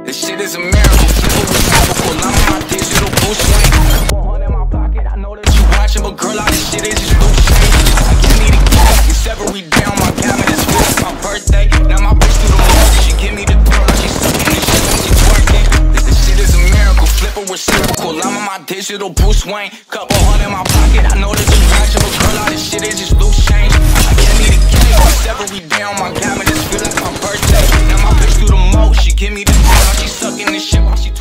This shit is a miracle. Flip it reciprocal. I'm on my digital boost swing. Couple hundred in my pocket. I know that you watching, but girl, all this shit is just loose change. Give me the cash. It's every day on my cabinet. It's for my birthday. Now my bitch through the most. She give me the thrill like she sucking the shit when she twerking. This shit is a miracle. Flip it reciprocal. I'm on my digital boost swing. Couple hundred in my pocket. I know that you watching, but girl, all this shit is just loose change. Give me the cash. It's every day on my cabinet. It's feel like my birthday. Now my bitch through the most. She give me the thrill like she sucking the shit while she